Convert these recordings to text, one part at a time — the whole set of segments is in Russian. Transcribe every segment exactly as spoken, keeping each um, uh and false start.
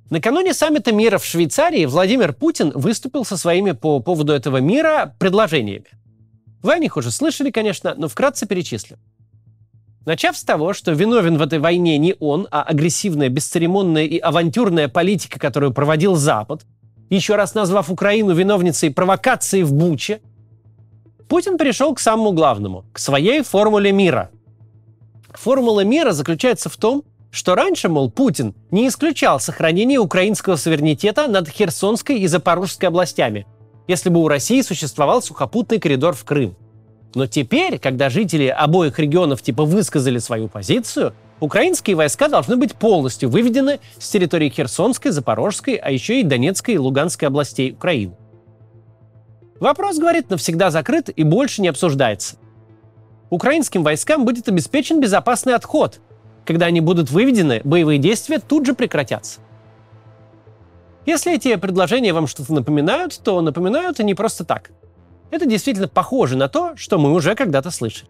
Накануне саммита мира в Швейцарии Владимир Путин выступил со своими по поводу этого мира предложениями. Вы о них уже слышали, конечно, но вкратце перечислю. Начав с того, что виновен в этой войне не он, а агрессивная, бесцеремонная и авантюрная политика, которую проводил Запад, еще раз назвав Украину виновницей провокации в Буче, Путин перешел к самому главному, к своей формуле мира. Формула мира заключается в том, что раньше, мол, Путин не исключал сохранение украинского суверенитета над Херсонской и Запорожской областями, если бы у России существовал сухопутный коридор в Крым. Но теперь, когда жители обоих регионов типа высказали свою позицию, украинские войска должны быть полностью выведены с территории Херсонской, Запорожской, а еще и Донецкой и Луганской областей Украины. Вопрос, говорит, навсегда закрыт и больше не обсуждается. Украинским войскам будет обеспечен безопасный отход. Когда они будут выведены, боевые действия тут же прекратятся. Если эти предложения вам что-то напоминают, то напоминают они просто так. Это действительно похоже на то, что мы уже когда-то слышали.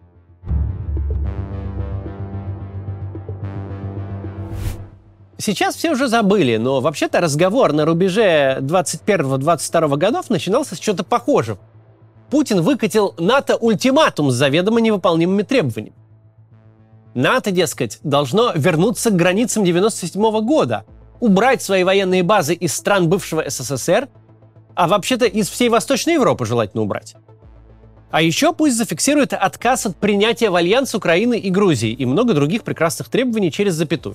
Сейчас все уже забыли, но вообще-то разговор на рубеже двадцать первого — двадцать второго годов начинался с чего-то похожего. Путин выкатил НАТО ультиматум с заведомо невыполнимыми требованиями. НАТО, дескать, должно вернуться к границам девяносто седьмого года, убрать свои военные базы из стран бывшего СССР, а вообще-то из всей Восточной Европы желательно убрать. А еще пусть зафиксирует отказ от принятия в альянс Украины и Грузии и много других прекрасных требований через запятую.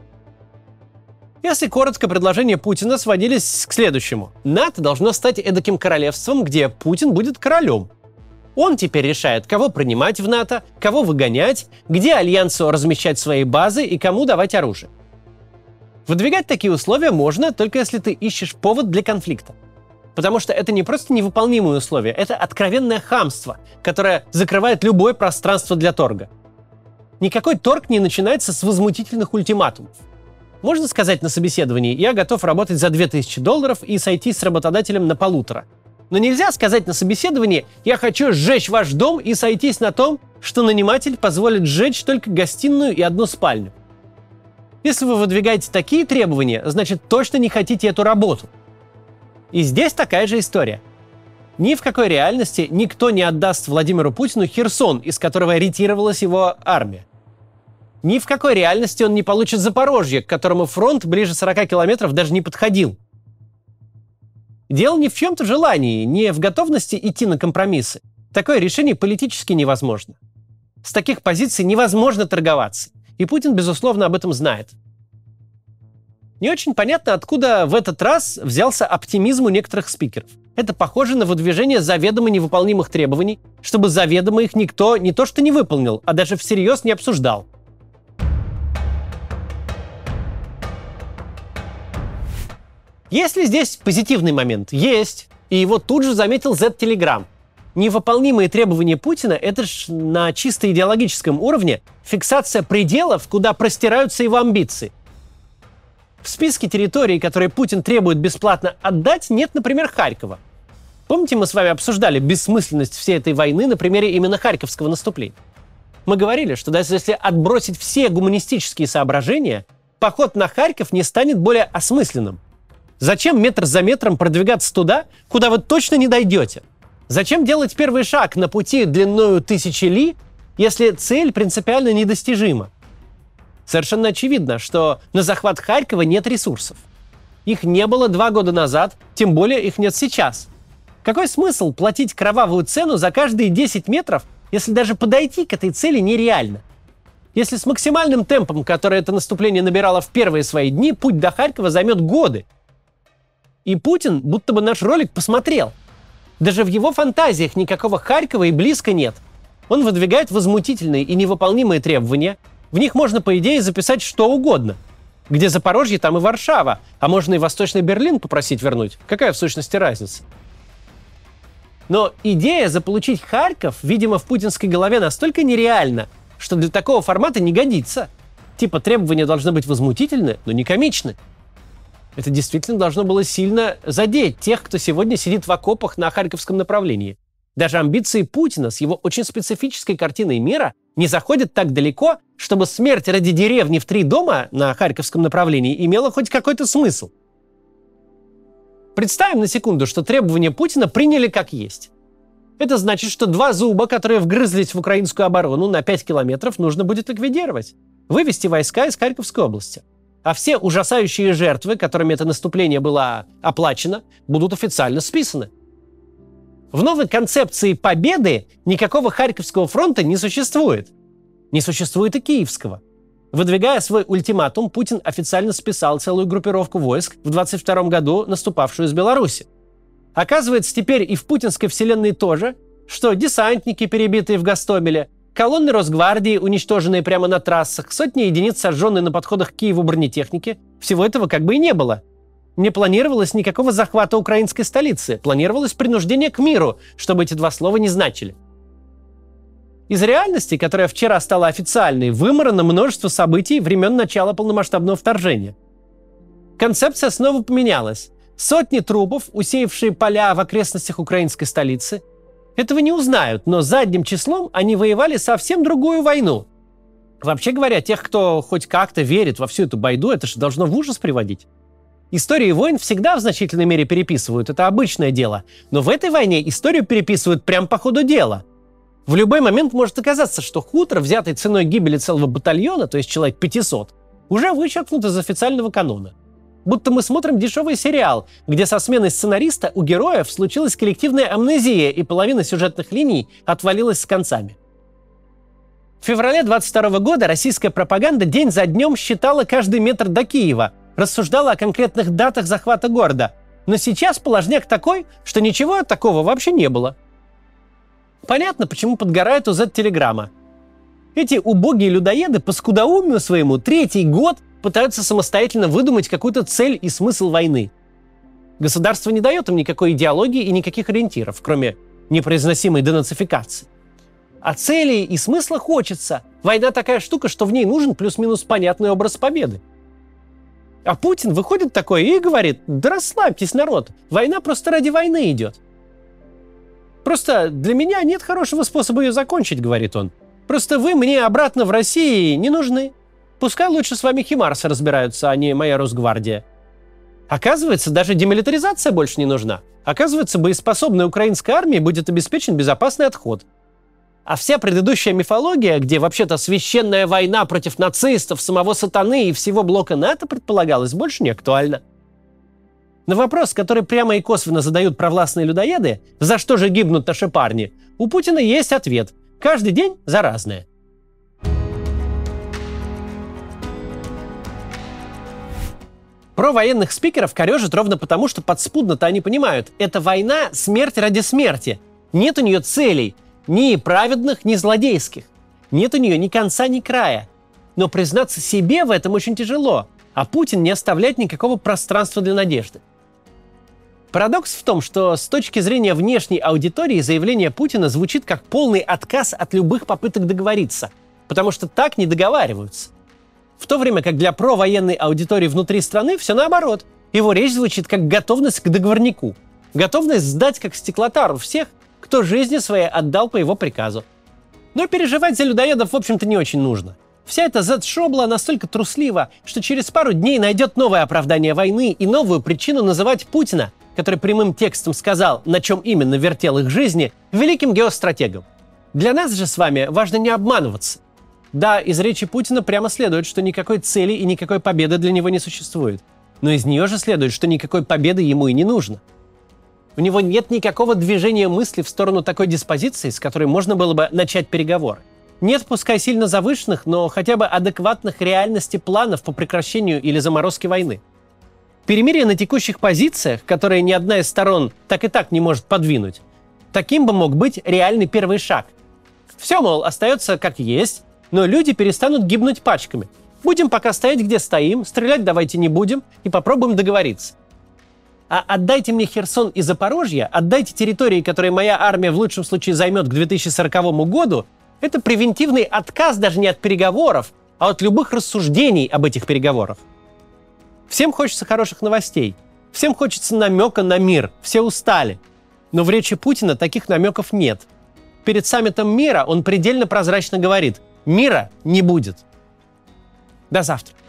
Если коротко, предложения Путина сводились к следующему. НАТО должно стать эдаким королевством, где Путин будет королем. Он теперь решает, кого принимать в НАТО, кого выгонять, где альянсу размещать свои базы и кому давать оружие. Выдвигать такие условия можно, только если ты ищешь повод для конфликта. Потому что это не просто невыполнимые условия, это откровенное хамство, которое закрывает любое пространство для торга. Никакой торг не начинается с возмутительных ультиматумов. Можно сказать на собеседовании: я готов работать за две тысячи долларов и сойтись с работодателем на полутора. Но нельзя сказать на собеседовании: я хочу сжечь ваш дом и сойтись на том, что наниматель позволит сжечь только гостиную и одну спальню. Если вы выдвигаете такие требования, значит точно не хотите эту работу. И здесь такая же история. Ни в какой реальности никто не отдаст Владимиру Путину Херсон, из которого ретировалась его армия. Ни в какой реальности он не получит Запорожье, к которому фронт ближе сорока километров даже не подходил. Дело не в чем-то желании, не в готовности идти на компромиссы. Такое решение политически невозможно. С таких позиций невозможно торговаться. И Путин, безусловно, об этом знает. Не очень понятно, откуда в этот раз взялся оптимизм у некоторых спикеров. Это похоже на выдвижение заведомо невыполнимых требований, чтобы заведомо их никто не то что не выполнил, а даже всерьез не обсуждал. Есть ли здесь позитивный момент? Есть. И его тут же заметил зет-телеграм. Невыполнимые требования Путина – это ж на чисто идеологическом уровне фиксация пределов, куда простираются его амбиции. В списке территорий, которые Путин требует бесплатно отдать, нет, например, Харькова. Помните, мы с вами обсуждали бессмысленность всей этой войны на примере именно Харьковского наступления? Мы говорили, что даже если отбросить все гуманистические соображения, поход на Харьков не станет более осмысленным. Зачем метр за метром продвигаться туда, куда вы точно не дойдете? Зачем делать первый шаг на пути длиною тысячи ли, если цель принципиально недостижима? Совершенно очевидно, что на захват Харькова нет ресурсов. Их не было два года назад, тем более их нет сейчас. Какой смысл платить кровавую цену за каждые десять метров, если даже подойти к этой цели нереально? Если с максимальным темпом, который это наступление набирало в первые свои дни, путь до Харькова займет годы. И Путин будто бы наш ролик посмотрел. Даже в его фантазиях никакого Харькова и близко нет. Он выдвигает возмутительные и невыполнимые требования. В них можно, по идее, записать что угодно. Где Запорожье, там и Варшава. А можно и Восточный Берлин попросить вернуть. Какая в сущности разница? Но идея заполучить Харьков, видимо, в путинской голове настолько нереальна, что для такого формата не годится. Типа требования должны быть возмутительны, но не комичны. Это действительно должно было сильно задеть тех, кто сегодня сидит в окопах на Харьковском направлении. Даже амбиции Путина с его очень специфической картиной мира не заходят так далеко, чтобы смерть ради деревни в три дома на Харьковском направлении имела хоть какой-то смысл. Представим на секунду, что требования Путина приняли как есть. Это значит, что два зуба, которые вгрызлись в украинскую оборону на пять километров, нужно будет ликвидировать. Вывести войска из Харьковской области. А все ужасающие жертвы, которыми это наступление было оплачено, будут официально списаны. В новой концепции победы никакого Харьковского фронта не существует. Не существует и Киевского. Выдвигая свой ультиматум, Путин официально списал целую группировку войск в двадцать втором году, наступавшую из Беларуси. Оказывается, теперь и в путинской вселенной тоже, что десантники, перебитые в Гостомеле, колонны Росгвардии, уничтоженные прямо на трассах, сотни единиц, сожженные на подходах к Киеву бронетехники, всего этого как бы и не было. Не планировалось никакого захвата украинской столицы, планировалось принуждение к миру, чтобы эти два слова не значили. Из реальности, которая вчера стала официальной, вымарано множество событий времен начала полномасштабного вторжения. Концепция снова поменялась. Сотни трупов, усеявшие поля в окрестностях украинской столицы. Этого не узнают, но задним числом они воевали совсем другую войну. Вообще говоря, тех, кто хоть как-то верит во всю эту байду, это же должно в ужас приводить. Истории войн всегда в значительной мере переписывают, это обычное дело. Но в этой войне историю переписывают прямо по ходу дела. В любой момент может оказаться, что хутор, взятый ценой гибели целого батальона, то есть человек пятьсот, уже вычеркнут из официального канона. Будто мы смотрим дешевый сериал, где со сменой сценариста у героев случилась коллективная амнезия, и половина сюжетных линий отвалилась с концами. В феврале двадцать второго года российская пропаганда день за днем считала каждый метр до Киева, рассуждала о конкретных датах захвата города. Но сейчас положняк такой, что ничего такого вообще не было. Понятно, почему подгорает у зет-телеграмма. Эти убогие людоеды по скудоумию своему третий год пытаются самостоятельно выдумать какую-то цель и смысл войны. Государство не дает им никакой идеологии и никаких ориентиров, кроме непроизносимой денацификации. А целей и смысла хочется. Война такая штука, что в ней нужен плюс-минус понятный образ победы. А Путин выходит такой и говорит: да расслабьтесь, народ, война просто ради войны идет. Просто для меня нет хорошего способа ее закончить, говорит он. Просто вы мне обратно в России не нужны. Пускай лучше с вами химарсы разбираются, а не моя Росгвардия. Оказывается, даже демилитаризация больше не нужна. Оказывается, боеспособной украинской армии будет обеспечен безопасный отход. А вся предыдущая мифология, где вообще-то священная война против нацистов, самого сатаны и всего блока НАТО предполагалась, больше не актуальна. На вопрос, который прямо и косвенно задают провластные людоеды, за что же гибнут наши парни, у Путина есть ответ. Каждый день за разное. Про военных спикеров корежит ровно потому, что подспудно-то они понимают, это война смерть ради смерти. Нет у нее целей, ни праведных, ни злодейских. Нет у нее ни конца, ни края. Но признаться себе в этом очень тяжело, а Путин не оставляет никакого пространства для надежды. Парадокс в том, что с точки зрения внешней аудитории заявление Путина звучит как полный отказ от любых попыток договориться, потому что так не договариваются. В то время как для провоенной аудитории внутри страны все наоборот. Его речь звучит как готовность к договорнику. Готовность сдать как стеклотару всех, кто жизни своей отдал по его приказу. Но переживать за людоедов, в общем-то, не очень нужно. Вся эта зет-шобла настолько труслива, что через пару дней найдет новое оправдание войны и новую причину называть Путина, который прямым текстом сказал, на чем именно вертел их жизни, великим геостратегом. Для нас же с вами важно не обманываться. Да, из речи Путина прямо следует, что никакой цели и никакой победы для него не существует. Но из нее же следует, что никакой победы ему и не нужно. У него нет никакого движения мысли в сторону такой диспозиции, с которой можно было бы начать переговоры. Нет, пускай сильно завышенных, но хотя бы адекватных реальности планов по прекращению или заморозке войны. Перемирие на текущих позициях, которые ни одна из сторон так и так не может подвинуть, таким бы мог быть реальный первый шаг. Все, мол, остается как есть, но люди перестанут гибнуть пачками. Будем пока стоять, где стоим, стрелять давайте не будем и попробуем договориться. А отдайте мне Херсон и Запорожье, отдайте территории, которые моя армия в лучшем случае займет к две тысячи сороковому году, это превентивный отказ даже не от переговоров, а от любых рассуждений об этих переговорах. Всем хочется хороших новостей, всем хочется намека на мир, все устали. Но в речи Путина таких намеков нет. Перед саммитом мира он предельно прозрачно говорит: мира не будет. До завтра.